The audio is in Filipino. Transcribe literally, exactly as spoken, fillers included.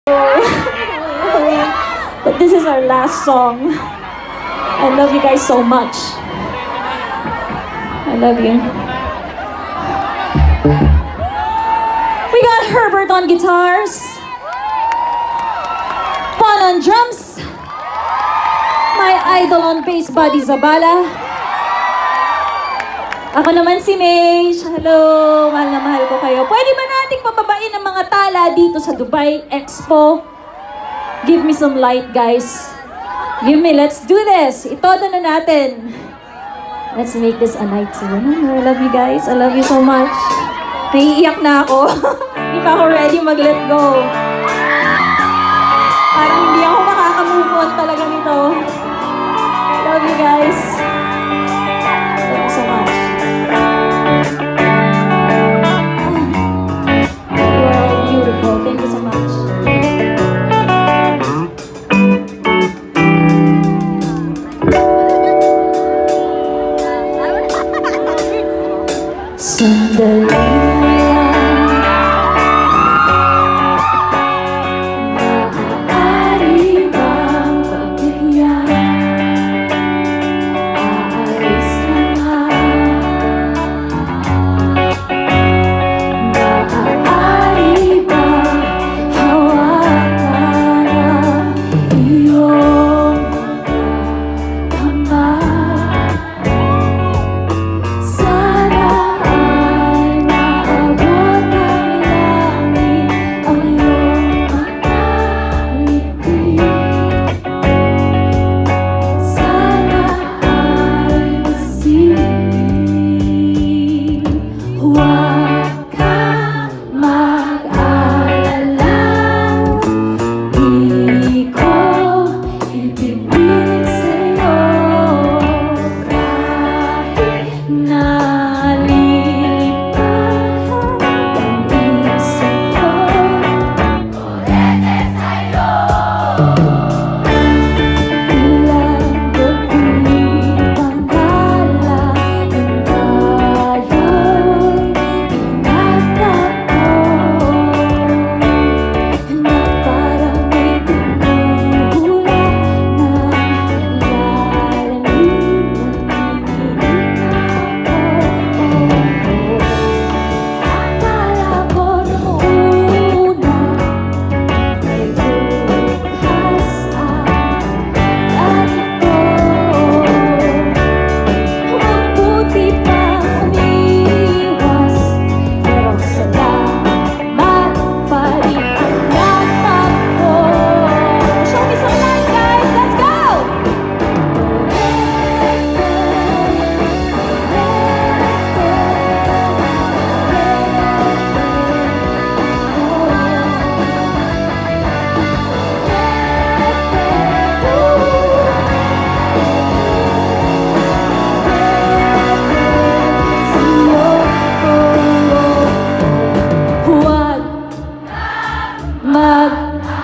But this is our last song. I love you guys so much. I love you. We got Herbert on guitars, Pon on drums, my idol on bass, Buddy Zabala. Ako naman si May. Hello, mahal na mahal ko kayo. Pwede ba nating pababain ang mga tala dito sa Dubai Expo? Give me some light, guys. Give me, let's do this. Itodo na natin. Let's make this a night to remember. I love you guys. I love you so much. Naiiyak na ako. Hindi pa ako ready mag-let go. Parang hindi ako makaka-move on talaga nito. I love you guys. Thank you so much. You are all beautiful. Thank you so much. Sandali. Mag